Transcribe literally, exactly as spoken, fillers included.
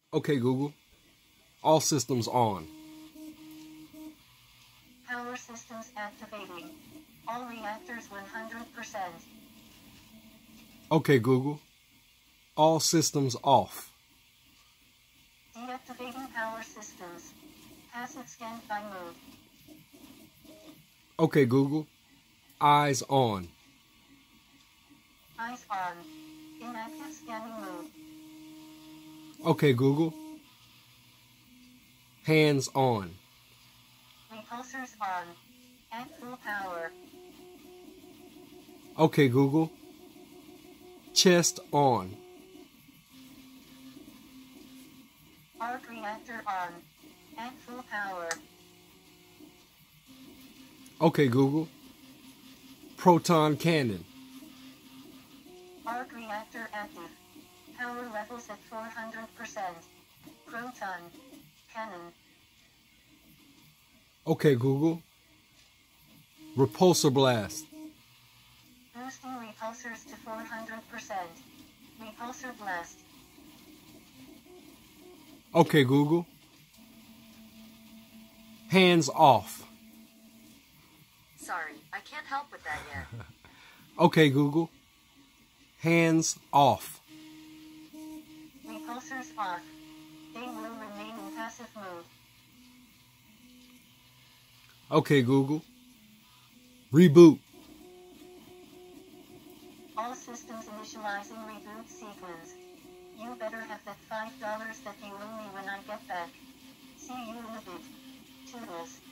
Okay, Google. All systems on. Power systems activating. All reactors one hundred percent. Okay, Google. All systems off. Deactivating power systems. Passive standby mode. Okay, Google. Eyes on. Eyes on. Inactive scanning mode. Okay, Google. Hands on. Repulsors on. At full power. Okay, Google. Chest on. Arc reactor on. At full power. Okay, Google. Proton cannon. Arc reactor active. Power levels at four hundred percent. Proton cannon. Okay, Google. Repulsor blast. Boosting repulsors to four hundred percent. Repulsor blast. Okay, Google. Hands off. Sorry, I can't help with that yet. Okay, Google. Hands off. Repulsors off. They will remain in passive mode. Okay, Google. Reboot. All systems initializing reboot sequence. You better have that five dollars that you owe me when I get back. See you in a bit. Toodles.